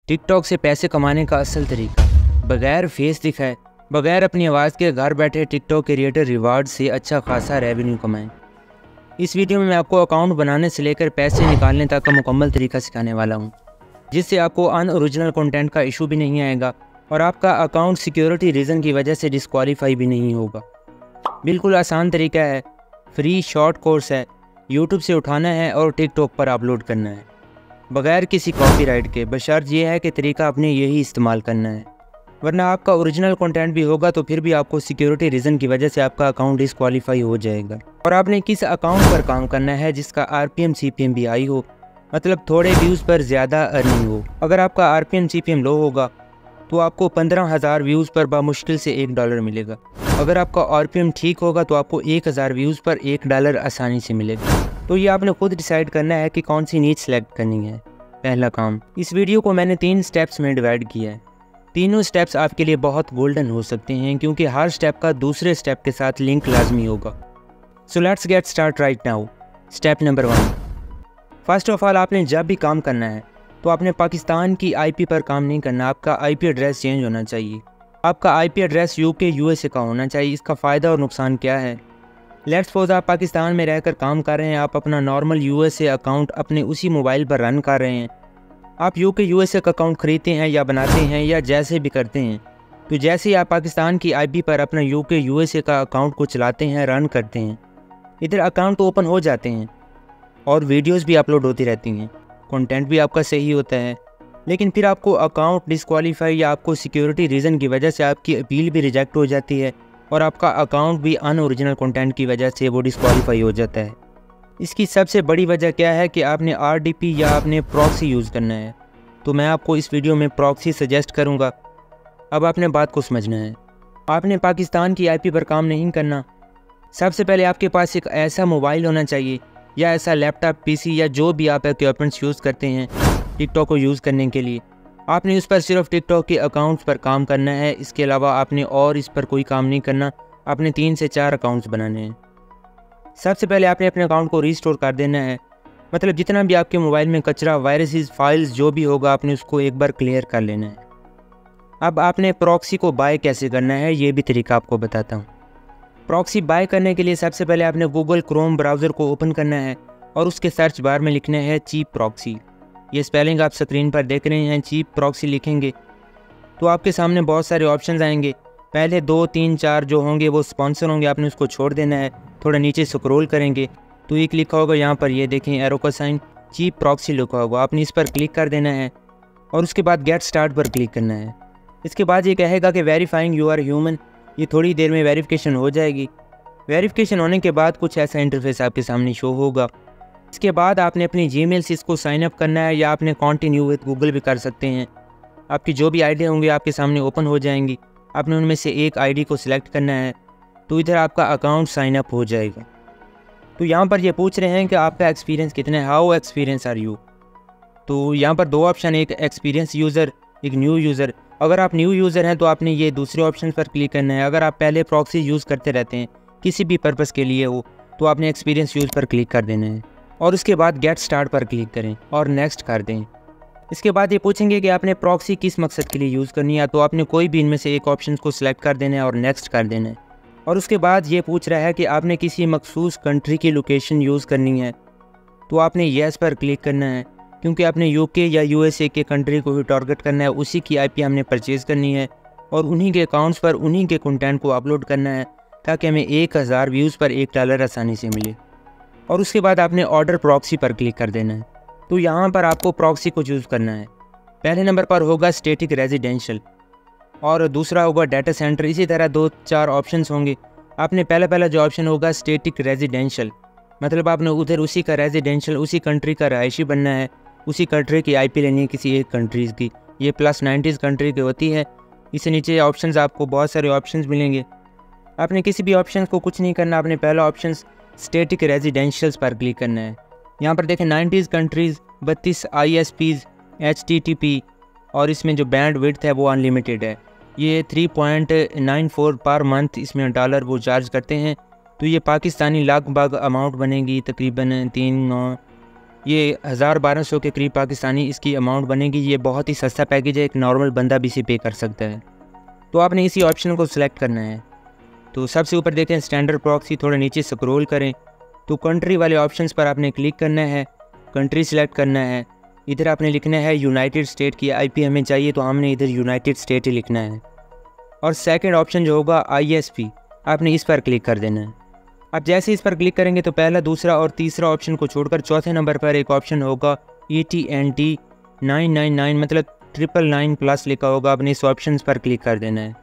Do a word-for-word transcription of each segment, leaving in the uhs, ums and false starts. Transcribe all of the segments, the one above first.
TikTok से पैसे कमाने का असल तरीका, बगैर फेस दिखाए, बगैर अपनी आवाज़ के घर बैठे टिकटॉक क्रिएटर रिवार्ड से अच्छा खासा रेवेन्यू कमाएं। इस वीडियो में मैं आपको अकाउंट बनाने से लेकर पैसे निकालने तक का मुकम्मल तरीका सिखाने वाला हूं, जिससे आपको अनओरिजिनल कंटेंट का इशू भी नहीं आएगा और आपका अकाउंट सिक्योरिटी रीज़न की वजह से डिस्क्वालीफाई भी नहीं होगा। बिल्कुल आसान तरीका है, फ्री शॉर्ट कोर्स है, यूट्यूब से उठाना है और टिकटॉक पर अपलोड करना है बगैर किसी कॉपीराइट के। बशर्त यह है कि तरीका आपने यही इस्तेमाल करना है, वरना आपका ओरिजिनल कंटेंट भी होगा तो फिर भी आपको सिक्योरिटी रीज़न की वजह से आपका अकाउंट डिस्क्वालीफाई हो जाएगा। और आपने किस अकाउंट पर काम करना है जिसका आरपीएम सीपीएम भी हाई हो, मतलब थोड़े व्यूज़ पर ज़्यादा अर्निंग हो। अगर आपका आरपीएम सीपीएम लो होगा तो आपको पंद्रह हज़ार व्यूज़ पर बामुश्किल से एक डॉलर मिलेगा। अगर आपका आरपीएम ठीक होगा तो आपको एक हज़ार व्यूज़ पर एक डॉलर आसानी से मिलेगा। तो ये आपने खुद डिसाइड करना है कि कौन सी नीच सेलेक्ट करनी है। पहला काम, इस वीडियो को मैंने तीन स्टेप्स में डिवाइड किया है। तीनों स्टेप्स आपके लिए बहुत गोल्डन हो सकते हैं क्योंकि हर स्टेप का दूसरे स्टेप के साथ लिंक लाजमी होगा। So let's get start right now. Step number one, first of all आपने जब भी काम करना है तो आपने पाकिस्तान की आईपी पर काम नहीं करना। आपका आईपी एड्रेस चेंज होना चाहिए। आपका आईपी एड्रेस यूके यूएसए का होना चाहिए। इसका फ़ायदा और नुकसान क्या है? लेट्स सपोज आप पाकिस्तान में रहकर काम कर रहे हैं, आप अपना नॉर्मल यूएसए अकाउंट अपने उसी मोबाइल पर रन कर रहे हैं। आप यूके यूएसए का अकाउंट ख़रीदते हैं या बनाते हैं या जैसे भी करते हैं, तो जैसे ही आप पाकिस्तान की आईपी पर अपना यूके यूएसए का अकाउंट को चलाते हैं, रन करते हैं, इधर अकाउंट तो ओपन हो जाते हैं और वीडियोज़ भी अपलोड होती रहती हैं, कंटेंट भी आपका सही होता है। लेकिन फिर आपको अकाउंट डिस्क्वालीफाई या आपको सिक्योरिटी रीज़न की वजह से आपकी अपील भी रिजेक्ट हो जाती है और आपका अकाउंट भी अनओरिजिनल कंटेंट की वजह से वो डिस्क्वालीफाई हो जाता है। इसकी सबसे बड़ी वजह क्या है कि आपने आरडीपी या आपने प्रॉक्सी यूज़ करना है। तो मैं आपको इस वीडियो में प्रॉक्सी सजेस्ट करूँगा। अब आपने बात को समझना है। आपने पाकिस्तान की आईपी पर काम नहीं करना। सबसे पहले आपके पास एक ऐसा मोबाइल होना चाहिए या ऐसा लैपटॉप, पीसी या जो भी आप इक्विपमेंट्स यूज़ करते हैं टिकटॉक को यूज़ करने के लिए। आपने उस पर सिर्फ टिकटॉक के अकाउंट्स पर काम करना है। इसके अलावा आपने और इस पर कोई काम नहीं करना। आपने तीन से चार अकाउंट्स बनाने हैं। सबसे पहले आपने अपने अकाउंट को रीस्टोर कर देना है, मतलब जितना भी आपके मोबाइल में कचरा, वायरसेस, फाइल्स जो भी होगा आपने उसको एक बार क्लियर कर लेना है। अब आपने प्रॉक्सी को बाय कैसे करना है ये भी तरीका आपको बताता हूँ। प्रॉक्सी बाय करने के लिए सबसे पहले आपने गूगल क्रोम ब्राउज़र को ओपन करना है और उसके सर्च बार में लिखना है चीप प्रॉक्सी। ये स्पेलिंग आप स्क्रीन पर देख रहे हैं, चीप प्रॉक्सी लिखेंगे तो आपके सामने बहुत सारे ऑप्शंस आएंगे। पहले दो तीन चार जो होंगे वो स्पॉन्सर होंगे, आपने उसको छोड़ देना है। थोड़ा नीचे स्क्रॉल करेंगे तो एक लिखा होगा यहाँ पर, ये देखें एरो का साइन, चीप प्रॉक्सी लिखा होगा। आपने इस पर क्लिक कर देना है और उसके बाद गेट स्टार्ट पर क्लिक करना है। इसके बाद ये कहेगा कि वेरीफाइंग यू आर ह्यूमन। ये थोड़ी देर में वेरिफिकेशन हो जाएगी। वेरिफिकेशन होने के बाद कुछ ऐसा इंटरफेस आपके सामने शो होगा। इसके बाद आपने अपनी जीमेल से इसको साइन अप करना है या आपने कंटिन्यू विद गूगल भी कर सकते हैं। आपकी जो भी आईडी होंगी आपके सामने ओपन हो जाएंगी। आपने उनमें से एक आईडी को सिलेक्ट करना है तो इधर आपका अकाउंट साइन अप हो जाएगा। तो यहाँ पर ये पूछ रहे हैं कि आपका एक्सपीरियंस कितना है, हाउ एक्सपीरियंस आर यू। तो यहाँ पर दो ऑप्शन, एक एक्सपीरियंस यूज़र, एक न्यू यूज़र। अगर आप न्यू यूज़र हैं तो आपने ये दूसरे ऑप्शन पर क्लिक करना है। अगर आप पहले प्रॉक्सी यूज़ करते रहते हैं किसी भी पर्पज़ के लिए हो तो आपने एक्सपीरियंस यूज़ पर क्लिक कर देना है और उसके बाद गेट स्टार्ट पर क्लिक करें और नेक्स्ट कर दें। इसके बाद ये पूछेंगे कि आपने प्रॉक्सी किस मकसद के लिए यूज़ करनी है, तो आपने कोई भी इनमें से एक ऑप्शन को सिलेक्ट कर देना है और नेक्स्ट कर देना है। और उसके बाद ये पूछ रहा है कि आपने किसी मखसूस कंट्री की लोकेशन यूज़ करनी है, तो आपने येस पर क्लिक करना है क्योंकि आपने यूके या यूएसए के कंट्री को ही टारगेट करना है। उसी की आईपी हमने परचेज़ करनी है और उन्हीं के अकाउंट्स पर उन्हीं के कंटेंट को अपलोड करना है ताकि हमें एक हज़ार व्यूज़ पर एक डॉलर आसानी से मिले। और उसके बाद आपने ऑर्डर प्रॉक्सी पर क्लिक कर देना है। तो यहाँ पर आपको प्रॉक्सी को चूज़ करना है। पहले नंबर पर होगा स्टैटिक रेजिडेंशियल और दूसरा होगा डाटा सेंटर। इसी तरह दो चार ऑप्शंस होंगे। आपने पहला पहला जो ऑप्शन होगा स्टैटिक रेजिडेंशियल, मतलब आपने उधर उसी का रेजिडेंशियल, उसी कंट्री का रहायशी बनना है, उसी कंट्री की आईपी लेनी है किसी एक कंट्रीज़ की। ये प्लस नाइन्टीज़ कंट्री की होती है। इससे नीचे ऑप्शंस आपको बहुत सारे ऑप्शंस मिलेंगे। आपने किसी भी ऑप्शन को कुछ नहीं करना। आपने पहला ऑप्शन स्टैटिक रेजिडेंशियल्स पर क्लिक करना है। यहाँ पर देखें नाइन्टीज़ कंट्रीज़, बत्तीस I S Ps, H T T P और इसमें जो बैंड विड्थ है वो अनलिमिटेड है। ये three point nine four per month इसमें डॉलर वो चार्ज करते हैं। तो ये पाकिस्तानी लगभग अमाउंट बनेगी तकरीबन तीन नौ ये हज़ार बारह सौ के करीब पाकिस्तानी इसकी अमाउंट बनेगी। ये बहुत ही सस्ता पैकेज है, एक नॉर्मल बंदा भी इसे पे कर सकता है। तो आपने इसी ऑप्शन को सिलेक्ट करना है। तो सबसे ऊपर देखें स्टैंडर्ड प्रॉक्सी, थोड़ा नीचे स्क्रॉल करें तो कंट्री वाले ऑप्शंस पर आपने क्लिक करना है, कंट्री सिलेक्ट करना है। इधर आपने लिखना है यूनाइटेड स्टेट की आईपी हमें चाहिए, तो हमने इधर यूनाइटेड स्टेट ही लिखना है। और सेकंड ऑप्शन जो होगा आईएसपी, आपने इस पर क्लिक कर देना है। आप जैसे इस पर क्लिक करेंगे तो पहला, दूसरा और तीसरा ऑप्शन को छोड़कर चौथे नंबर पर एक ऑप्शन होगा E T N T nine nine nine, मतलब ट्रिपल नाइन प्लस लिखा होगा, आपने इस ऑप्शन पर क्लिक कर देना है।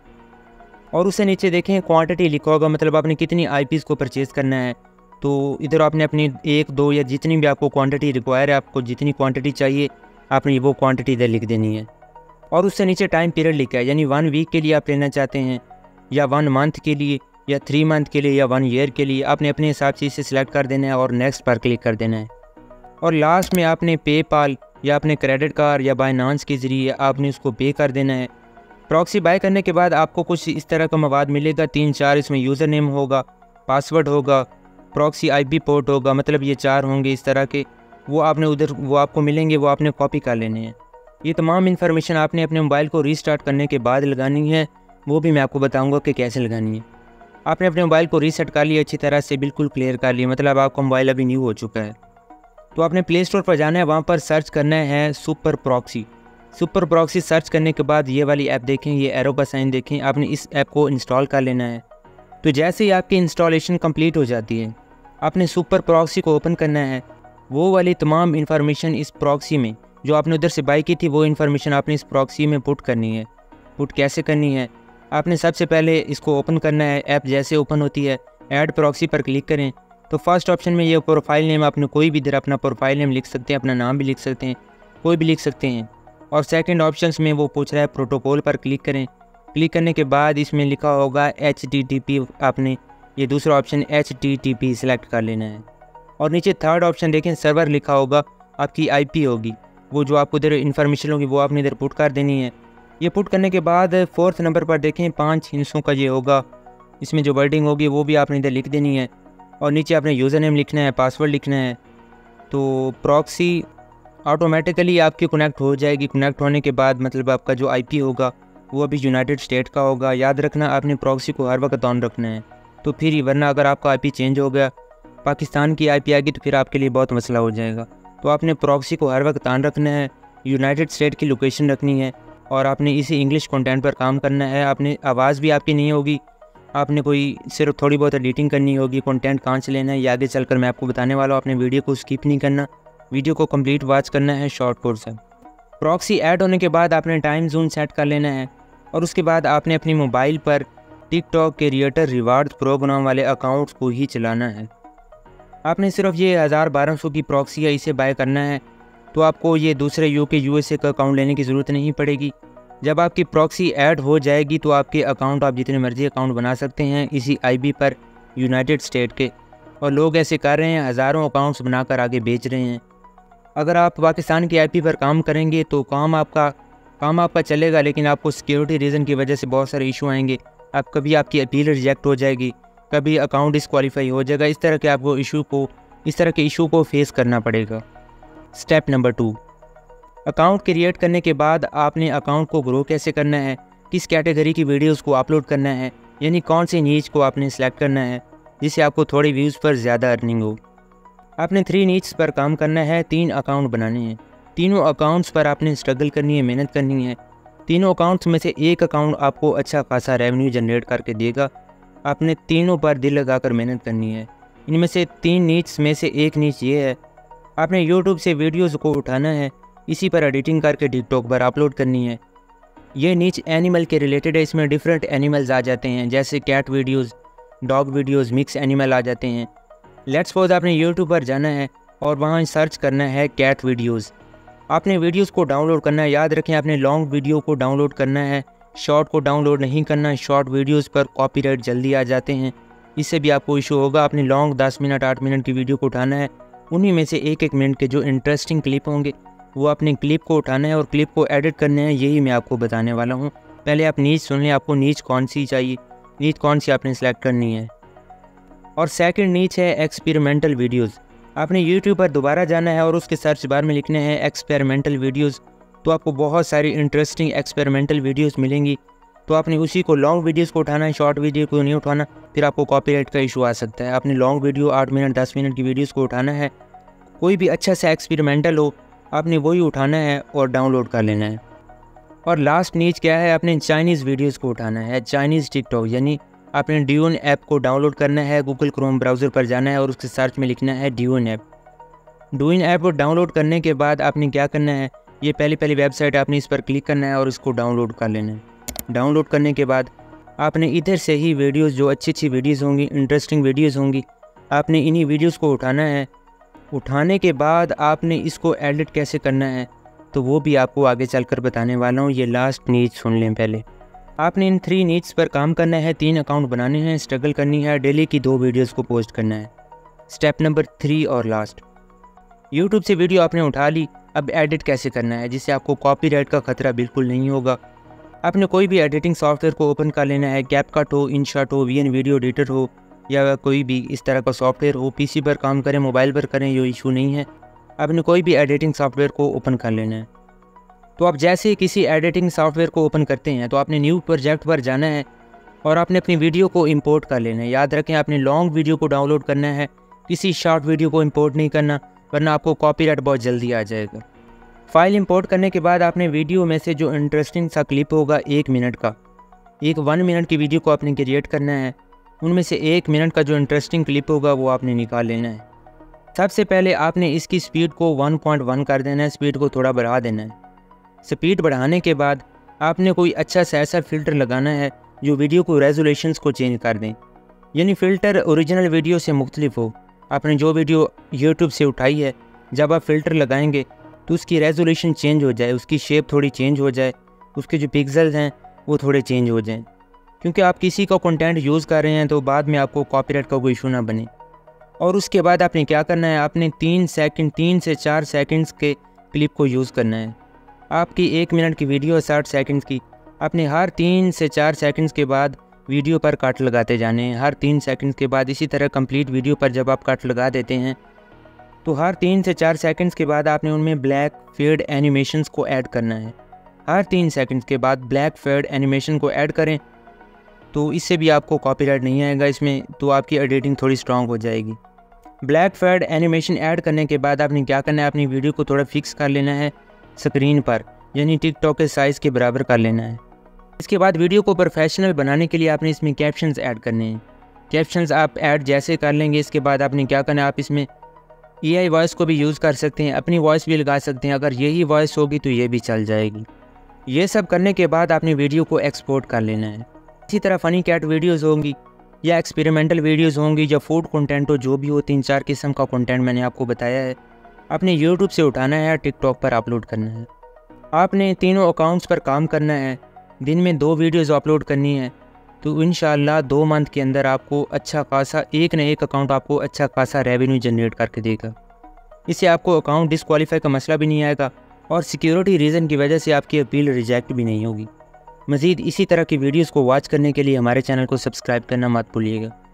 और उससे नीचे देखें क्वांटिटी लिखा होगा, मतलब आपने कितनी आईपीज़ को परचेज़ करना है। तो इधर आपने अपनी एक दो या जितनी भी आपको क्वांटिटी रिक्वायर है, आपको जितनी क्वांटिटी चाहिए आपने वो क्वांटिटी इधर लिख देनी है। और उससे नीचे टाइम पीरियड लिखा है, यानी वन वीक के लिए आप लेना चाहते हैं या वन मंथ के लिए या थ्री मंथ के लिए या वन ईयर के लिए, आपने अपने हिसाब से इसे सिलेक्ट कर देना है और नेक्स्ट पर क्लिक कर देना है। और लास्ट में आपने पेपाल या अपने क्रेडिट कार्ड या बाइनांस के ज़रिए आपने उसको पे कर देना है। प्रॉक्सी बाय करने के बाद आपको कुछ इस तरह का मवाद मिलेगा, तीन चार इसमें यूज़र नेम होगा, पासवर्ड होगा, प्रॉक्सी आईपी पोर्ट होगा, मतलब ये चार होंगे इस तरह के। वो आपने उधर वो आपको मिलेंगे, वो आपने कॉपी कर लेने हैं। ये तमाम इन्फॉर्मेशन आपने अपने मोबाइल को रीस्टार्ट करने के बाद लगानी है, वो भी मैं आपको बताऊंगा कि कैसे लगानी है। आपने अपने मोबाइल को रीसेट कर लिया, अच्छी तरह से बिल्कुल क्लियर कर लिया, मतलब आपका मोबाइल अभी न्यू हो चुका है। तो आपने प्ले स्टोर पर जाना है, वहाँ पर सर्च करना है super proxy. Super proxy search करने के बाद ये वाली ऐप देखें, ये एरो का साइन देखें, आपने इस ऐप को इंस्टॉल कर लेना है। तो जैसे ही आपकी इंस्टॉलेशन कंप्लीट हो जाती है, आपने सुपर प्रॉक्सी को ओपन करना है। वो वाली तमाम इन्फॉर्मेशन इस प्रॉक्सी में जो आपने उधर से बाई की थी, वो इन्फॉर्मेशन आपने इस प्रॉक्सी में पुट करनी है। पुट कैसे करनी है, आपने सबसे पहले इसको ओपन करना है। ऐप जैसे ओपन होती है, ऐड प्रॉक्सी पर क्लिक करें तो फर्स्ट ऑप्शन में ये प्रोफाइल नेम, आपने कोई भी इधर अपना प्रोफाइल नेम लिख सकते हैं, अपना नाम भी लिख सकते हैं, कोई भी लिख सकते हैं। और सेकंड ऑप्शन में वो पूछ रहा है प्रोटोकॉल पर क्लिक करें। क्लिक करने के बाद इसमें लिखा होगा एच टी टी पी, आपने ये दूसरा option H T T P select कर लेना है। और नीचे थर्ड ऑप्शन देखें, सर्वर लिखा होगा, आपकी आई पी होगी, वो जो आपको इधर इन्फॉर्मेशन होगी वो आपने इधर पुट कर देनी है। ये पुट करने के बाद फोर्थ नंबर पर देखें पाँच हिस्सों का ये होगा, इसमें जो वर्डिंग होगी वो भी आपने इधर लिख देनी है। और नीचे आपने यूज़र नेम लिखना है, पासवर्ड लिखना है। तो प्रॉक्सी ऑटोमेटिकली आपकी कनेक्ट हो जाएगी। कनेक्ट होने के बाद मतलब आपका जो आईपी होगा वो अभी यूनाइटेड स्टेट का होगा। याद रखना आपने प्रॉक्सी को हर वक्त ऑन रखना है, तो फिर वरना अगर आपका आईपी चेंज हो गया, पाकिस्तान की आईपी आ गई, तो फिर आपके लिए बहुत मसला हो जाएगा। तो आपने प्रॉक्सी को हर वक्त ऑन रखना है, यूनाइटेड स्टेट की लोकेशन रखनी है और आपने इसी इंग्लिश कंटेंट पर काम करना है। आपने आवाज़ भी आपकी नहीं होगी, आपने कोई सिर्फ थोड़ी बहुत एडिटिंग करनी होगी। कंटेंट कहाँ से लेना है ये आगे चलकर मैं आपको बताने वाला हूँ। आपने वीडियो को स्किप नहीं करना, वीडियो को कंप्लीट वॉच करना है शॉर्ट कोर्स से। प्रॉक्सी ऐड होने के बाद आपने टाइम जोन सेट कर लेना है और उसके बाद आपने अपनी मोबाइल पर टिकटॉक के क्रिएटर रिवार्ड प्रोग्राम वाले अकाउंट्स को ही चलाना है। आपने सिर्फ ये हज़ार बारह सौ की प्रॉक्सी है, इसे बाय करना है, तो आपको ये दूसरे यूके यूएसए का अकाउंट लेने की ज़रूरत नहीं पड़ेगी। जब आपकी प्रॉक्सी ऐड हो जाएगी तो आपके अकाउंट, आप जितने मर्जी अकाउंट बना सकते हैं इसी आईबी पर यूनाइटेड स्टेट के, और लोग ऐसे कर रहे हैं, हज़ारों अकाउंट्स बनाकर आगे बेच रहे हैं। अगर आप पाकिस्तान की आईपी पर काम करेंगे तो काम आपका काम आपका चलेगा, लेकिन आपको सिक्योरिटी रीज़न की वजह से बहुत सारे इशू आएंगे। आप कभी आपकी अपील रिजेक्ट हो जाएगी, कभी अकाउंट डिस्क्वालीफाई हो जाएगा। इस तरह के आपको इशू को इस तरह के इशू को फेस करना पड़ेगा। Step number two, account create करने के बाद आपने अकाउंट को ग्रो कैसे करना है, किस कैटेगरी की वीडियोस को अपलोड करना है, यानी कौन सी नीच को आपने सेलेक्ट करना है जिससे आपको थोड़ी व्यूज़ पर ज़्यादा अर्निंग हो। आपने थ्री नीड्स पर काम करना है, तीन अकाउंट बनाने हैं। तीनों अकाउंट्स पर आपने स्ट्रगल करनी है, मेहनत करनी है। तीनों अकाउंट्स में से एक अकाउंट आपको अच्छा खासा रेवेन्यू जनरेट करके देगा। आपने तीनों पर दिल लगाकर मेहनत करनी है। इनमें से तीन नीड्स में से एक नीच ये है, आपने यूट्यूब से वीडियोस को उठाना है, इसी पर एडिटिंग करके टिकटॉक पर अपलोड करनी है। ये नीच एनिमल के रिलेटेड है, इसमें डिफरेंट एनिमल्स आ जाते हैं, जैसे cat videos, dog videos, mix animal आ जाते हैं। लेट्स सपोज आपने यूट्यूब पर जाना है और वहाँ सर्च करना है कैट वीडियोज़। आपने वीडियोज़ को डाउनलोड करना है। याद रखें आपने लॉन्ग वीडियो को डाउनलोड करना है, शॉर्ट को डाउनलोड नहीं करना। शॉर्ट वीडियोज़ पर कॉपीराइट जल्दी आ जाते हैं, इससे भी आपको इशू होगा। आपने लॉन्ग दस मिनट आठ मिनट की वीडियो को उठाना है, उन्हीं में से एक एक मिनट के जो इंटरेस्टिंग क्लिप होंगे वो आपने क्लिप को उठाना है और क्लिप को एडिट करना है। यही मैं आपको बताने वाला हूँ। पहले आप नीच सुन लें, आपको नीच कौन सी चाहिए, नीच कौन सी आपने सेलेक्ट करनी है। और सेकंड नीच है एक्सपेरिमेंटल वीडियोस। आपने यूट्यूब पर दोबारा जाना है और उसके सर्च बार में लिखने हैं एक्सपेरिमेंटल वीडियोस, तो आपको बहुत सारी इंटरेस्टिंग एक्सपेरिमेंटल वीडियोस मिलेंगी। तो आपने उसी को लॉन्ग वीडियोस को उठाना है, शॉर्ट वीडियो को नहीं उठाना, फिर आपको कॉपीराइट का इशू आ सकता है। आपने लॉन्ग वीडियो आठ मिनट दस मिनट की वीडियोस को उठाना है, कोई भी अच्छा सा एक्सपेरिमेंटल हो आपने वही उठाना है और डाउनलोड कर लेना है। और लास्ट नीच क्या है, आपने चाइनीज़ वीडियोस को उठाना है, चाइनीज़ टिकटॉक, यानी आपने ड्यून ऐप को डाउनलोड करना है, गूगल क्रोम ब्राउज़र पर जाना है और उसके सर्च में लिखना है ड्यून ऐप। ड्यून ऐप को डाउनलोड करने के बाद आपने क्या करना है, ये पहली पहली वेबसाइट आपने इस पर क्लिक करना है और इसको डाउनलोड कर लेना है। डाउनलोड करने के बाद आपने इधर से ही वीडियोस, जो अच्छी अच्छी वीडियोस होंगी, इंटरेस्टिंग वीडियोस होंगी, आपने इन्हीं वीडियोस को उठाना है। उठाने के बाद आपने इसको एडिट कैसे करना है तो वो भी आपको आगे चलकर बताने वाला हूँ। ये लास्ट नीच सुन लें पहले। आपने इन थ्री नीड्स पर काम करना है, तीन अकाउंट बनाने हैं, स्ट्रगल करनी है, डेली की दो वीडियोस को पोस्ट करना है। स्टेप नंबर थ्री और लास्ट, यूट्यूब से वीडियो आपने उठा ली, अब एडिट कैसे करना है जिससे आपको कॉपीराइट का खतरा बिल्कुल नहीं होगा। आपने कोई भी एडिटिंग सॉफ्टवेयर को ओपन कर लेना है, कैपकट हो, इनशॉट हो, वीएन वीडियो एडिटर हो या कोई भी इस तरह का सॉफ्टवेयर हो, पीसी पर काम करें, मोबाइल पर करें, ये इशू नहीं है। आपने कोई भी एडिटिंग सॉफ्टवेयर को ओपन कर लेना है। तो आप जैसे ही किसी एडिटिंग सॉफ्टवेयर को ओपन करते हैं तो आपने न्यू प्रोजेक्ट पर जाना है और आपने अपनी वीडियो को इंपोर्ट कर लेना है। याद रखें, आपने लॉन्ग वीडियो को डाउनलोड करना है, किसी शॉर्ट वीडियो को इंपोर्ट नहीं करना, वरना आपको कॉपीराइट बहुत जल्दी आ जाएगा। फाइल इंपोर्ट करने के बाद आपने वीडियो में से जो इंटरेस्टिंग सा क्लिप होगा एक मिनट का, एक वन मिनट की वीडियो को आपने क्रिएट करना है, उनमें से एक मिनट का जो इंटरेस्टिंग क्लिप होगा वो आपने निकाल लेना है। सबसे पहले आपने इसकी स्पीड को वन पॉइंट वन कर देना है, स्पीड को थोड़ा बढ़ा देना है। स्पीड बढ़ाने के बाद आपने कोई अच्छा सा ऐसा फ़िल्टर लगाना है जो वीडियो को रेजोल्यूशंस को चेंज कर दें, यानी फ़िल्टर ओरिजिनल वीडियो से मुख्तलिफ हो। आपने जो वीडियो यूट्यूब से उठाई है, जब आप फ़िल्टर लगाएंगे तो उसकी रेजोल्यूशन चेंज हो जाए, उसकी शेप थोड़ी चेंज हो जाए, उसके जो पिक्सेल्स हैं वो थोड़े चेंज हो जाएं, क्योंकि आप किसी का कंटेंट यूज़ कर रहे हैं तो बाद में आपको कॉपीराइट का कोई इशू ना बने। और उसके बाद आपने क्या करना है, आपने तीन सेकंड तीन से चार सेकंड्स के क्लिप को यूज़ करना है। आपकी एक मिनट की वीडियो है साठ सेकंड्स की, आपने हर तीन से चार सेकंड्स के बाद वीडियो पर कट लगाते जाने हैं। हर तीन सेकंड्स के बाद इसी तरह कंप्लीट वीडियो पर जब आप कट लगा देते हैं तो हर तीन से चार सेकंड्स के बाद आपने उनमें ब्लैक फेड एनिमेशंस को ऐड करना है। हर तीन सेकंड्स के बाद ब्लैक फेड एनिमेशन को ऐड करें तो इससे भी आपको कॉपीराइट नहीं आएगा इसमें, तो आपकी एडिटिंग थोड़ी स्ट्रॉन्ग हो जाएगी। ब्लैक फेड एनिमेशन ऐड करने के बाद आपने क्या करना है, अपनी वीडियो को थोड़ा फिक्स कर लेना है स्क्रीन पर, यानी टिकटॉक के साइज़ के बराबर कर लेना है। इसके बाद वीडियो को प्रोफेशनल बनाने के लिए आपने इसमें कैप्शंस ऐड करने हैं। कैप्शंस आप ऐड जैसे कर लेंगे, इसके बाद आपने क्या करना है, आप इसमें ए आई वॉइस को भी यूज़ कर सकते हैं, अपनी वॉइस भी लगा सकते हैं, अगर यही वॉइस होगी तो ये भी चल जाएगी। ये सब करने के बाद आपने वीडियो को एक्सपोर्ट कर लेना है। इसी तरह फ़नी कैट वीडियोज़ होंगी या एक्सपेरिमेंटल वीडियोज़ होंगी या फूड कंटेंट हो, जो भी हो, तीन चार किस्म का कंटेंट मैंने आपको बताया है, आपने यूट्यूब से उठाना है या टिकटॉक पर अपलोड करना है। आपने तीनों अकाउंट्स पर काम करना है, दिन में दो वीडियोज़ अपलोड करनी है, तो इंशाल्लाह दो मंथ के अंदर आपको अच्छा खासा एक न एक अकाउंट आपको अच्छा खासा रेवेन्यू जनरेट करके देगा। इससे आपको अकाउंट डिसक्वालीफाई का मसला भी नहीं आएगा और सिक्योरिटी रीज़न की वजह से आपकी अपील रिजेक्ट भी नहीं होगी। मज़ीद इसी तरह की वीडियोज़ को वॉच करने के लिए हमारे चैनल को सब्सक्राइब करना मत भूलिएगा।